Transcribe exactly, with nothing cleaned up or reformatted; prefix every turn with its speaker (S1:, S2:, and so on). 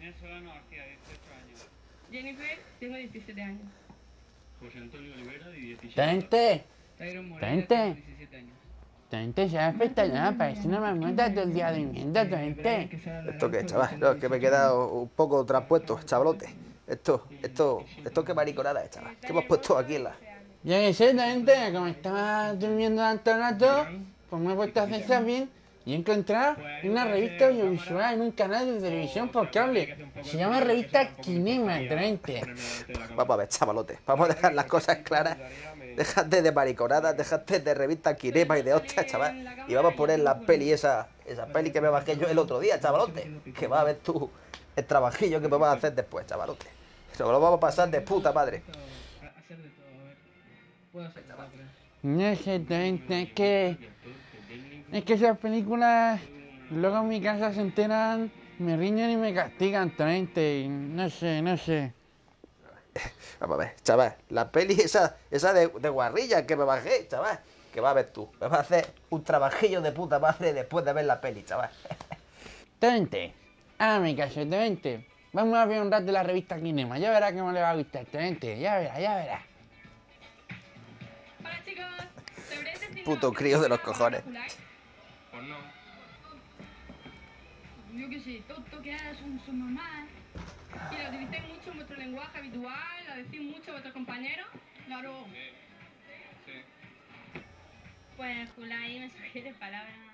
S1: Inés Solano García, dieciocho años.
S2: Jennifer, tengo diecisiete años.
S1: José Antonio Olivera, diecisiete.
S3: Tente,
S1: Tyron Moreira,
S3: Tente.
S1: tengo diecisiete años.
S3: tente, se va a espectacular, parece una marmota todo el día durmiendo, tente.
S4: ¿Esto qué, chaval? No, es que me he quedado un poco traspuesto, chavalote. Esto, esto, esto qué mariconada es, chaval. ¿Qué hemos puesto aquí en la...?
S3: Yo qué sé, tente, como estaba durmiendo tanto rato, pues me he puesto a hacer zapping y he encontrado una revista audiovisual en un canal de televisión por cable. Se llama Revista Kinema, tente.
S4: Vamos a ver, chavalote. Vamos a dejar las cosas claras. Déjate de mariconadas, déjate de revistas Kinema y de hostias, chaval. Y vamos a poner la peli esa, esa peli que me bajé yo el otro día, chavalote. Que vas a ver tú el trabajillo que me vas a hacer después, chavalote. Nos lo vamos a pasar de puta madre.
S1: Hacer de todo, a ver. Puedo hacer nada, pero...
S3: No sé, tente, es que... Es que esas películas, luego en mi casa se enteran, me riñen y me castigan, tente, y no sé, no sé.
S4: Vamos a ver, chaval. La peli esa, esa de, de guarrilla que me bajé, chaval. Que vas a ver tú. Me vas a hacer un trabajillo de puta madre después de ver la peli, chaval.
S3: Tente, hágame caso, tente. Vamos a ver un rato de la revista Kinema, ya verás cómo le va a gustar, tente, ya verás, ya verás.
S2: Hola chicos, ¿sabréis decirme
S4: Puto
S2: lo que
S4: crío de los
S2: significa
S4: cojones.
S2: vernacular?
S1: Pues no.
S2: Yo qué sé, tonto que es un subnormal. Y la utilizáis mucho en vuestro lenguaje habitual, la decís mucho a vuestros compañeros. Claro.
S1: Sí. Sí.
S2: Pues Julai me sugiere palabras